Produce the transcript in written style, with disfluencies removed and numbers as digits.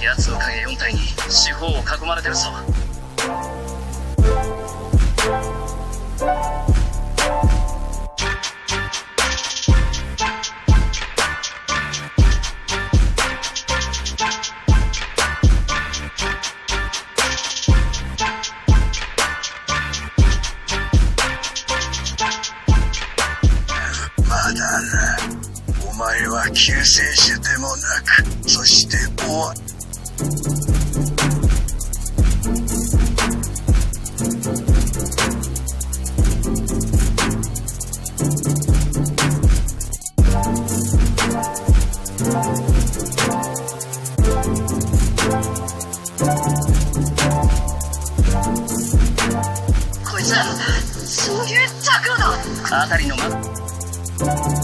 奴の影4体に四方を囲まれてるぞ。 まだな。お前は救世主でもなく、そしてこいつすげえタクロだ。あたりの